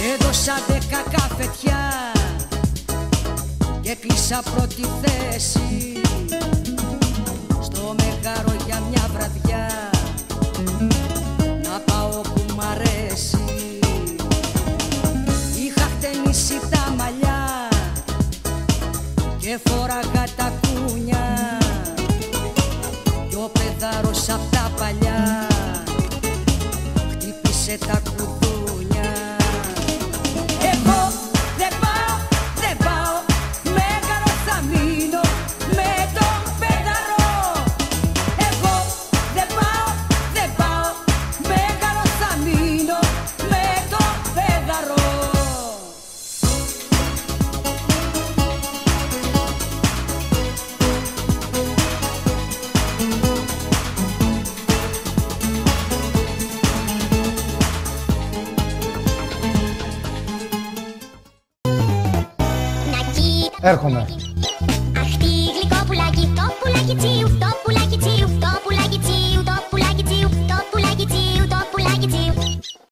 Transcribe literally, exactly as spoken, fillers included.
Έδωσα δέκα καφετιά και κλείσα πρώτη θέση στο Μεγάρο για μια βραδιά να πάω που μ' αρέσει. Είχα χτενίσει τα μαλλιά και φόραγα τα κούνια κι ο παιδάρος απ' τα παλιά χτύπησε τα κουδούνια. Εγώ δεν πάω, δεν πάω, Μέγαρο θα μείνω με τον παιδαρό. Εγώ δεν πάω, δεν πάω, Μέγαρο θα μείνω με τον παιδαρό. Έρχομαι. Αχ, τι γλυκό πουλάκι, το πουλάκι τσιου.